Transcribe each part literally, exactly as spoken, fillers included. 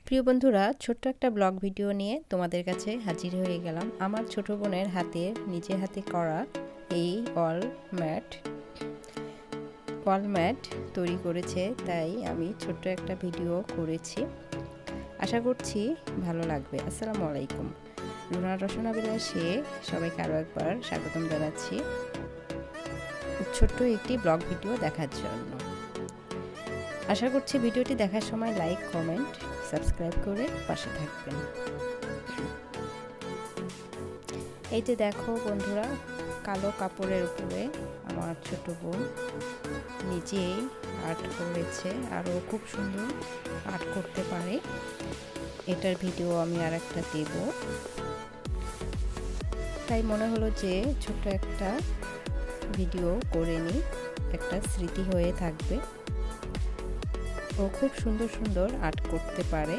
প্রিয় বন্ধুরা, ছোট্ট একটা ব্লগ ভিডিও নিয়ে তোমাদের কাছে হাজির হয়ে গেলাম। আমার ছোট বোনের হাতে নিজে হাতে করা এই ওয়াল ম্যাট ওয়াল ম্যাট তৈরি করেছে, তাই আমি ছোট্ট একটা ভিডিও করেছি। আশা করছি ভালো লাগবে। আসসালামু আলাইকুম। রুনার রসনা বিলাসে সবাইকে আরও একবার স্বাগতম জানাচ্ছি ছোট্ট একটি ব্লগ ভিডিও দেখার জন্য। আশা করছি ভিডিওটি দেখার সময় লাইক, কমেন্ট, সাবস্ক্রাইব করে পাশে থাকবেন। এই যে দেখো বন্ধুরা, কালো কাপড়ের উপরে আমার ছোট বোন নিজেই আর্ট করেছে, আরও খুব সুন্দর আর্ট করতে পারে। এটার ভিডিও আমি আর একটা দেব, তাই মনে হলো যে ছোট্ট একটা ভিডিও করে নিই, একটা স্মৃতি হয়ে থাকবে। ও খুব সুন্দর সুন্দর আর্ট করতে পারে।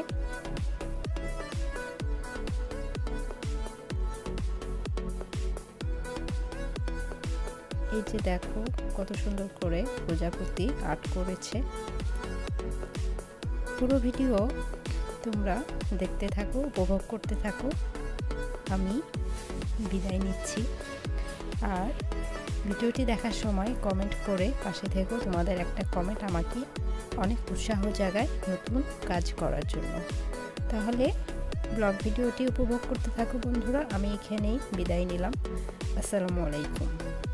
এই যে দেখো কত সুন্দর করে প্রজাপতি আর্ট করেছে। পুরো ভিডিও তোমরা দেখতে থাকো, উপভোগ করতে থাকো। আমি বিদায় নিচ্ছি। আর ভিডিওটি দেখার সময় কমেন্ট করে পাশে থেকো। তোমাদের একটা কমেন্ট আমাকে অনেক উৎসাহ জাগায় নতুন কাজ করার জন্য। তাহলে ব্লগ ভিডিওটি উপভোগ করতে থাকো বন্ধুরা। আমি এখানেই বিদায় নিলাম। আসসালামু আলাইকুম।